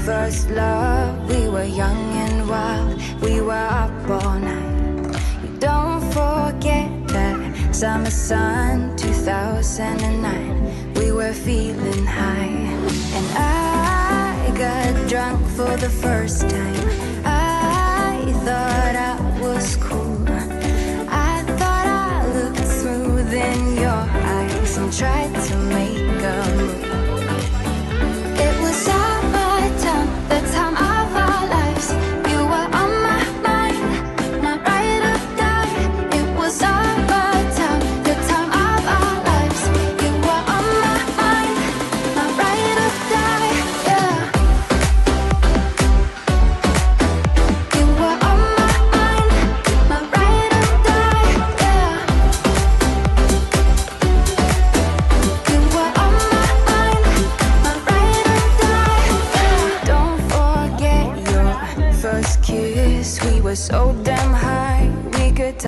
first love, we were young and wild. We were up all night. You don't forget that summer sun, 2009. We were feeling high, and I got drunk for the first time. I thought I was cool. I thought I looked smooth in your eyes and tried to make a move. It was summertime, the time of our lives. You were on my mind, my ride or die. It was summertime, the time of our lives. You were on my mind, my ride or die, yeah. You were on my mind, my ride or die, yeah. You were on my mind, my ride or die, yeah. Don't forget your first kiss. We were so damn high, we could